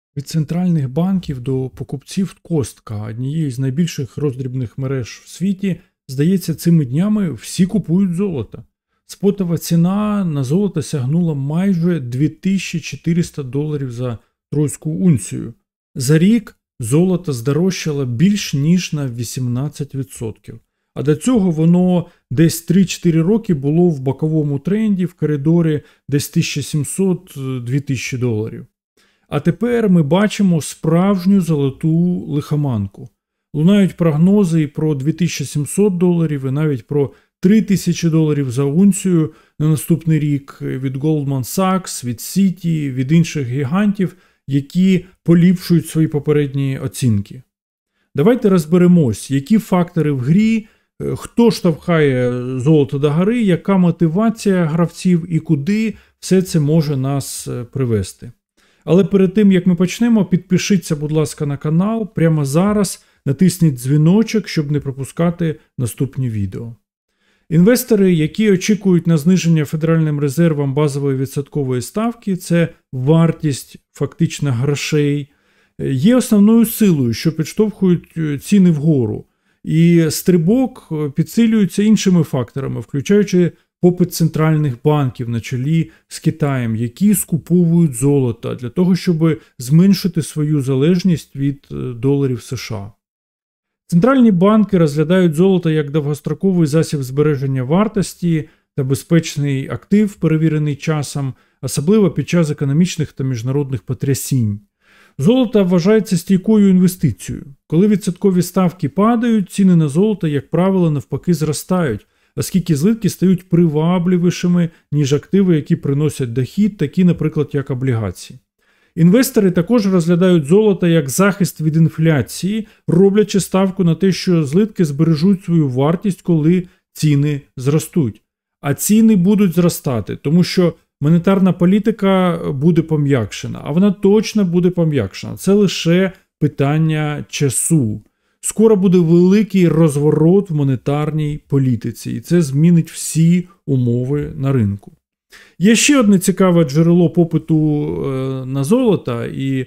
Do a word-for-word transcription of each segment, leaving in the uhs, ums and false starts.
Від центральних банків до покупців Костка, однієї з найбільших роздрібних мереж в світі, здається, цими днями всі купують золото. Спотова ціна на золото сягнула майже дві тисячі чотириста доларів за тройську унцію. За рік золото здорожчало більш ніж на вісімнадцять відсотків. А до цього воно десь три-чотири роки було в боковому тренді, в коридорі десь тисяча сімсот - дві тисячі доларів. А тепер ми бачимо справжню золоту лихоманку. Лунають прогнози і про дві тисячі сімсот доларів, і навіть про три тисячі доларів за унцію на наступний рік від Goldman Sachs, від Citi, від інших гігантів, які поліпшують свої попередні оцінки. Давайте розберемось, які фактори в грі, хто штовхає золото до гори, яка мотивація гравців і куди все це може нас привести. Але перед тим, як ми почнемо, підпишіться, будь ласка, на канал. Прямо зараз натисніть дзвіночок, щоб не пропускати наступні відео. Інвестори, які очікують на зниження Федеральним резервом базової відсоткової ставки, це вартість фактично грошей, є основною силою, що підштовхують ціни вгору. І стрибок підсилюється іншими факторами, включаючи попит центральних банків на чолі з Китаєм, які скуповують золото для того, щоб зменшити свою залежність від доларів США. Центральні банки розглядають золото як довгостроковий засіб збереження вартості та безпечний актив, перевірений часом, особливо під час економічних та міжнародних потрясінь. Золото вважається стійкою інвестицією. Коли відсоткові ставки падають, ціни на золото, як правило, навпаки зростають, оскільки злитки стають привабливішими, ніж активи, які приносять дохід, такі, наприклад, як облігації. Інвестори також розглядають золото як захист від інфляції, роблячи ставку на те, що злитки збережуть свою вартість, коли ціни зростуть. А ціни будуть зростати, тому що монетарна політика буде пом'якшена, а вона точно буде пом'якшена. Це лише питання часу. Скоро буде великий розворот в монетарній політиці, і це змінить всі умови на ринку. Є ще одне цікаве джерело попиту на золото і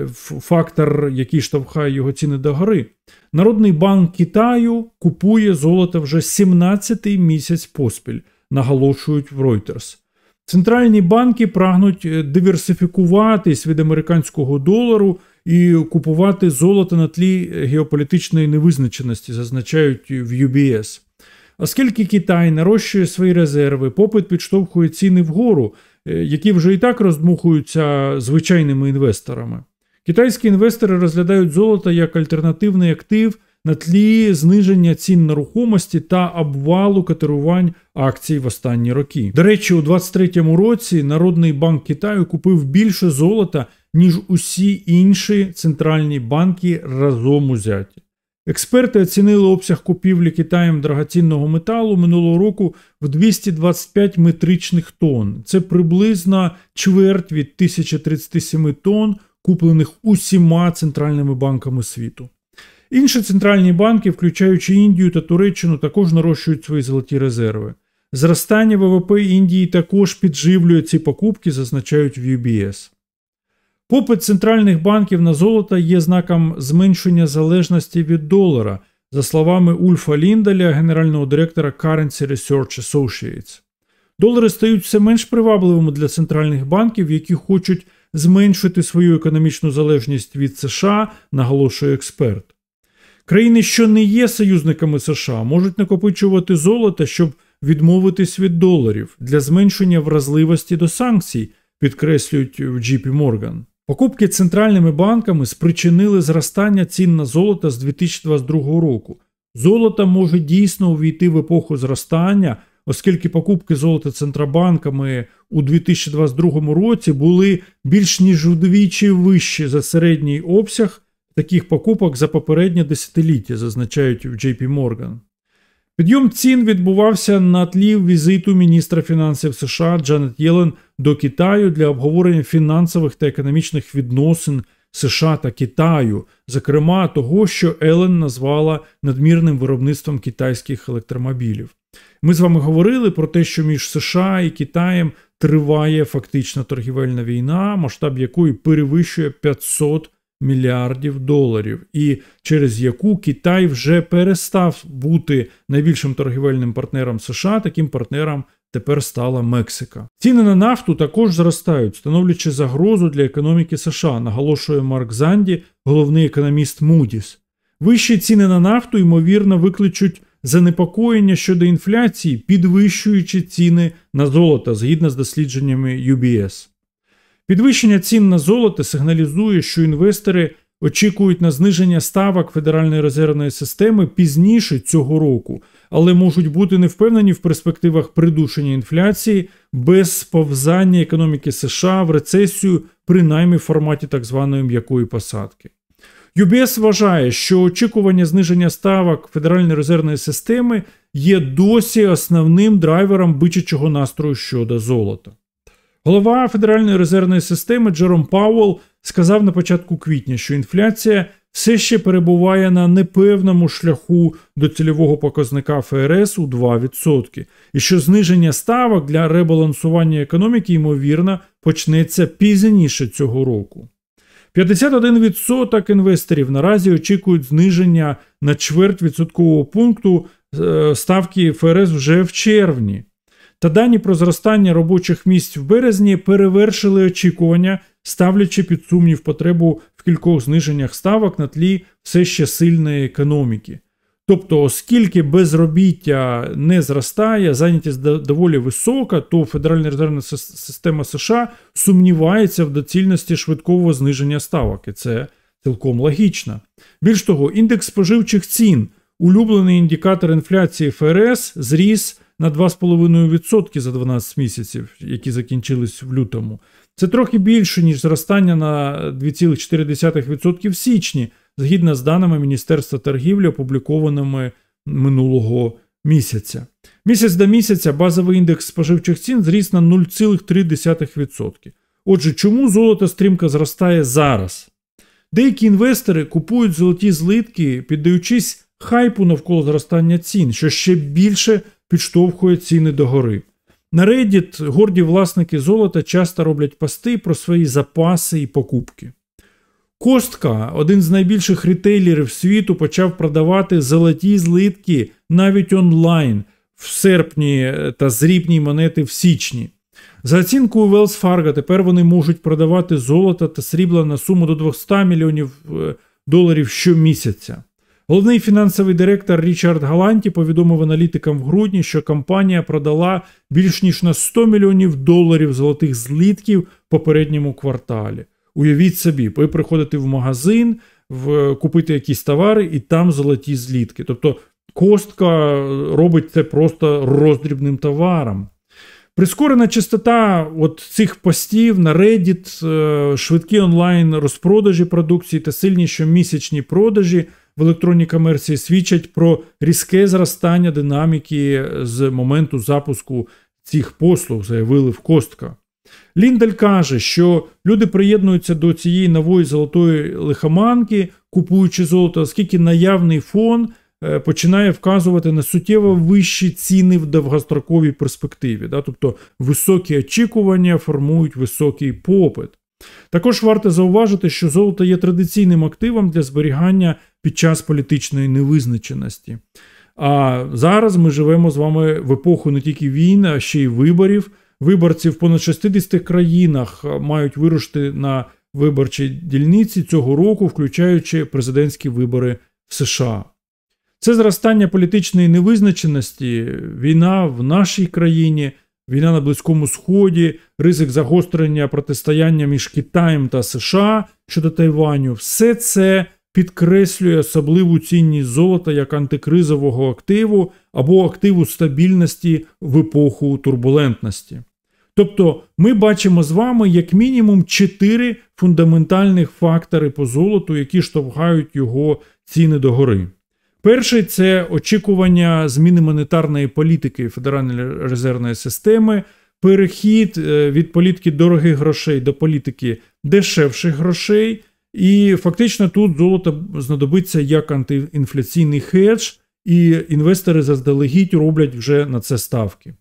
фактор, який штовхає його ціни догори. Народний банк Китаю купує золото вже сімнадцятий місяць поспіль, наголошують в Reuters. Центральні банки прагнуть диверсифікуватись від американського долару і купувати золото на тлі геополітичної невизначеності, зазначають в ю бі ес. Оскільки Китай нарощує свої резерви, попит підштовхує ціни вгору, які вже і так роздмухуються звичайними інвесторами. Китайські інвестори розглядають золото як альтернативний актив на тлі зниження цін на рухомості та обвалу котирувань акцій в останні роки. До речі, у двадцять третьому році Народний банк Китаю купив більше золота, ніж усі інші центральні банки разом узяті. Експерти оцінили обсяг купівлі Китаєм драгоцінного металу минулого року в двісті двадцять п'ять метричних тонн. Це приблизно чверть від тисячі тридцяти семи тонн, куплених усіма центральними банками світу. Інші центральні банки, включаючи Індію та Туреччину, також нарощують свої золоті резерви. Зростання ве ве пе Індії також підживлює ці покупки, зазначають в ю бі ес. Попит центральних банків на золото є знаком зменшення залежності від долара, за словами Ульфа Ліндаля, генерального директора Currency Research Associates. Долари стають все менш привабливими для центральних банків, які хочуть зменшити свою економічну залежність від США, наголошує експерт. Країни, що не є союзниками США, можуть накопичувати золото, щоб відмовитись від доларів для зменшення вразливості до санкцій, підкреслюють в джей пі Morgan. Покупки центральними банками спричинили зростання цін на золото з дві тисячі двадцять другого року. Золото може дійсно увійти в епоху зростання, оскільки покупки золота центробанками у дві тисячі двадцять другому році були більш ніж вдвічі вищі за середній обсяг таких покупок за попереднє десятиліття, зазначають в джей пі Morgan. Підйом цін відбувався на тлі візиту міністра фінансів США Джанет Єлен до Китаю для обговорення фінансових та економічних відносин США та Китаю, зокрема того, що Єлен назвала надмірним виробництвом китайських електромобілів. Ми з вами говорили про те, що між США і Китаєм триває фактична торгівельна війна, масштаб якої перевищує п'ятсот мільярдів доларів, і через яку Китай вже перестав бути найбільшим торгівельним партнером США, таким партнером тепер стала Мексика. Ціни на нафту також зростають, становлячи загрозу для економіки США, наголошує Марк Занді, головний економіст Moody's. Вищі ціни на нафту, ймовірно, викличуть занепокоєння щодо інфляції, підвищуючи ціни на золото, згідно з дослідженнями ю бі ес. Підвищення цін на золото сигналізує, що інвестори очікують на зниження ставок Федеральної резервної системи пізніше цього року, але можуть бути не впевнені в перспективах придушення інфляції без сповзання економіки США в рецесію, принаймні в форматі так званої м'якої посадки. ю бі ес вважає, що очікування зниження ставок Федеральної резервної системи є досі основним драйвером бичачого настрою щодо золота. Голова Федеральної резервної системи Джером Пауелл сказав на початку квітня, що інфляція все ще перебуває на непевному шляху до цільового показника еф ар ес у два відсотки, і що зниження ставок для ребалансування економіки, ймовірно, почнеться пізніше цього року. п'ятдесят один відсоток інвесторів наразі очікують зниження на чверть відсоткового пункту ставки еф ар ес вже в червні. Та дані про зростання робочих місць в березні перевершили очікування, ставлячи під сумнів потребу в кількох зниженнях ставок на тлі все ще сильної економіки. Тобто, оскільки безробіття не зростає, зайнятість доволі висока, то Федеральна резервна система США сумнівається в доцільності швидкого зниження ставок, і це цілком логічно. Більш того, індекс споживчих цін, улюблений індикатор інфляції еф ар ес, зріс на два цілих п'ять десятих відсотка за дванадцять місяців, які закінчились в лютому. Це трохи більше, ніж зростання на два цілих чотири десятих відсотка в січні, згідно з даними Міністерства торгівлі, опублікованими минулого місяця. Місяць до місяця базовий індекс споживчих цін зріс на нуль цілих три десятих відсотка. Отже, чому золото стрімко зростає зараз? Деякі інвестори купують золоті злитки, піддаючись хайпу навколо зростання цін, що ще більше підштовхує ціни догори. На Reddit горді власники золота часто роблять пости про свої запаси і покупки. Костка, один з найбільших рітейлерів світу, почав продавати золоті злитки навіть онлайн в серпні та зрібні монети в січні. За оцінкою Wells Fargo, тепер вони можуть продавати золото та срібло на суму до двісті мільйонів доларів щомісяця. Головний фінансовий директор Річард Галанті повідомив аналітикам в грудні, що компанія продала більш ніж на сто мільйонів доларів золотих злитків в попередньому кварталі. Уявіть собі, ви приходите в магазин, в, купити якісь товари і там золоті злитки. Тобто Костка робить це просто роздрібним товаром. Прискорена частота от цих постів на Reddit, швидкі онлайн розпродажі продукції та сильні щомісячні продажі в електронній комерції свідчать про різке зростання динаміки з моменту запуску цих послуг, заявили в Костка. Ліндель каже, що люди приєднуються до цієї нової золотої лихоманки, купуючи золото, оскільки наявний фон починає вказувати на суттєво вищі ціни в довгостроковій перспективі. Да? Тобто високі очікування формують високий попит. Також варто зауважити, що золото є традиційним активом для зберігання під час політичної невизначеності. А зараз ми живемо з вами в епоху не тільки війн, а ще й виборів. Виборці в понад шістдесяти країнах мають вирушити на виборчі дільниці цього року, включаючи президентські вибори в США. Це зростання політичної невизначеності, війна в нашій країні, війна на Близькому Сході, ризик загострення протистояння між Китаєм та США щодо Тайваню – все це підкреслює особливу цінність золота як антикризового активу або активу стабільності в епоху турбулентності. Тобто ми бачимо з вами як мінімум чотири фундаментальних фактори по золоту, які штовхають його ціни догори. Перший – це очікування зміни монетарної політики Федеральної резервної системи, перехід від політики дорогих грошей до політики дешевших грошей, і фактично тут золото знадобиться як антиінфляційний хедж, і інвестори заздалегідь роблять вже на це ставки.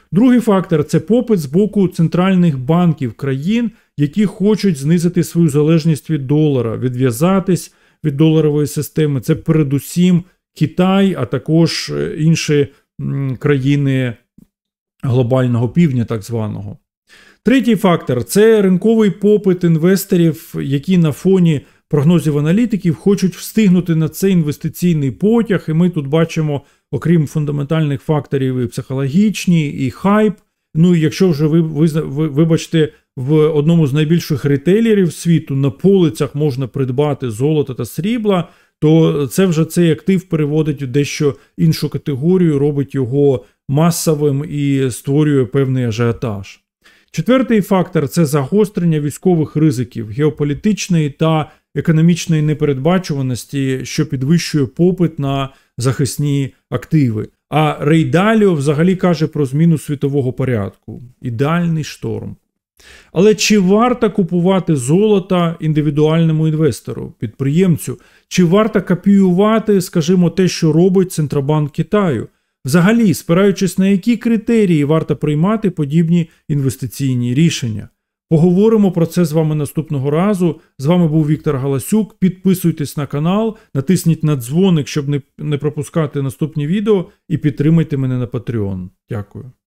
Другий фактор – це попит з боку центральних банків країн, які хочуть знизити свою залежність від долара, відв'язатись від доларової системи. Це передусім Китай, а також інші країни глобального півдня так званого. Третій фактор – це ринковий попит інвесторів, які на фоні прогнозів аналітиків хочуть встигнути на цей інвестиційний потяг. І ми тут бачимо, окрім фундаментальних факторів, і психологічні, і хайп. Ну і якщо вже ви, ви, ви вибачте, в одному з найбільших ретейлерів світу на полицях можна придбати золото та срібла, то це вже цей актив переводить у дещо іншу категорію, робить його масовим і створює певний ажіотаж. Четвертий фактор – це загострення військових ризиків, геополітичної та економічної непередбачуваності, що підвищує попит на захисні активи. А Рей Даліо взагалі каже про зміну світового порядку. Ідеальний шторм. Але чи варто купувати золото індивідуальному інвестору, підприємцю? Чи варто копіювати, скажімо, те, що робить Центробанк Китаю? Взагалі, спираючись на які критерії варто приймати подібні інвестиційні рішення? Поговоримо про це з вами наступного разу. З вами був Віктор Галасюк. Підписуйтесь на канал, натисніть на дзвоник, щоб не, не пропускати наступні відео, і підтримайте мене на Patreon. Дякую.